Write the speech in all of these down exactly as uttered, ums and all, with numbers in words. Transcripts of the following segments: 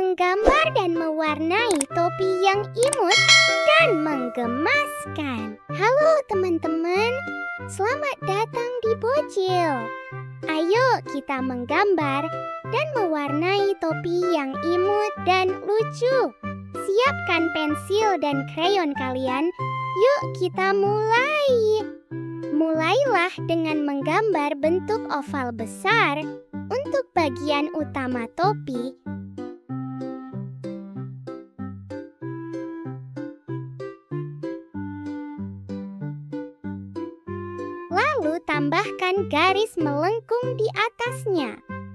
menggambar dan mewarnai topi yang imut dan menggemaskan. Halo teman-teman, selamat datang di Bocil. Ayo kita menggambar dan mewarnai topi yang imut dan lucu. Siapkan pensil dan krayon kalian, yuk kita mulai. Mulailah dengan menggambar bentuk oval besar untuk bagian utama topi. Lalu tambahkan garis melengkung di atasnya.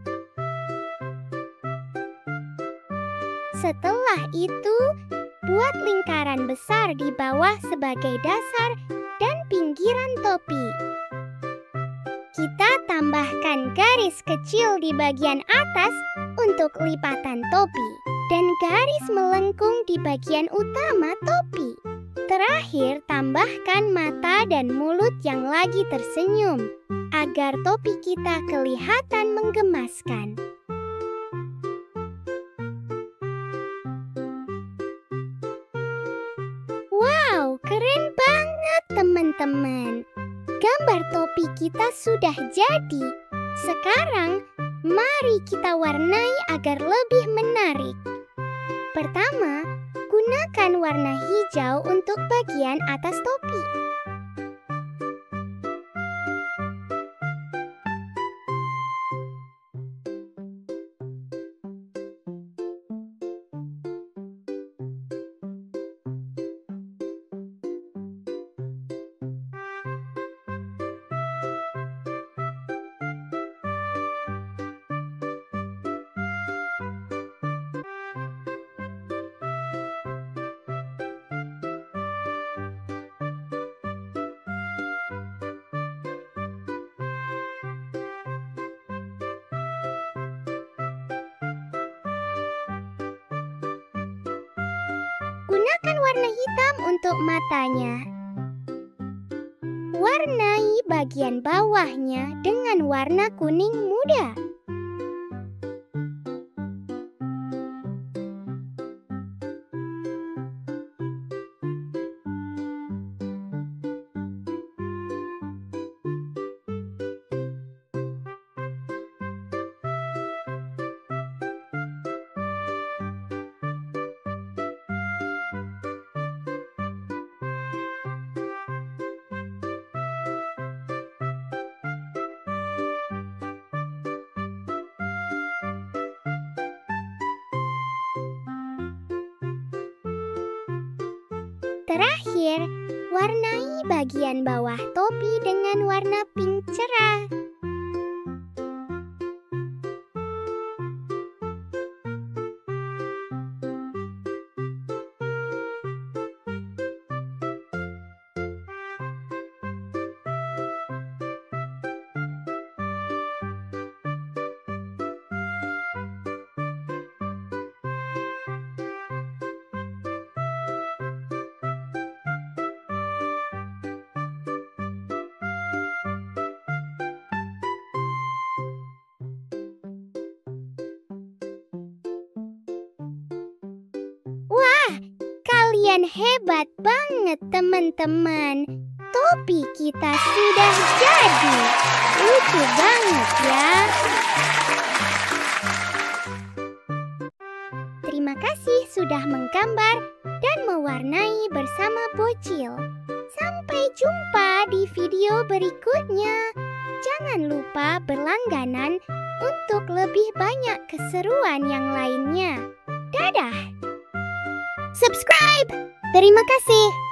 Setelah itu, buat lingkaran besar di bawah sebagai dasar dan pinggiran topi. Kita tambahkan garis kecil di bagian atas untuk lipatan topi dan garis melengkung di bagian utama topi. Terakhir, tambahkan mata dan mulut yang lagi tersenyum agar topi kita kelihatan menggemaskan. Wow, keren banget teman-teman. Gambar topi kita sudah jadi. Sekarang, mari kita warnai agar lebih menarik. Pertama, gunakan warna hijau untuk bagian atas topi. Gunakan warna hitam untuk matanya. Warnai bagian bawahnya dengan warna kuning muda. Terakhir, warnai bagian bawah topi dengan warna pink cerah. Kalian hebat banget teman-teman. Topi kita sudah jadi. Lucu banget ya. Terima kasih sudah menggambar dan mewarnai bersama Bocil. Sampai jumpa di video berikutnya. Jangan lupa berlangganan untuk lebih banyak keseruan yang lainnya. Dadah! Subscribe! Terima kasih.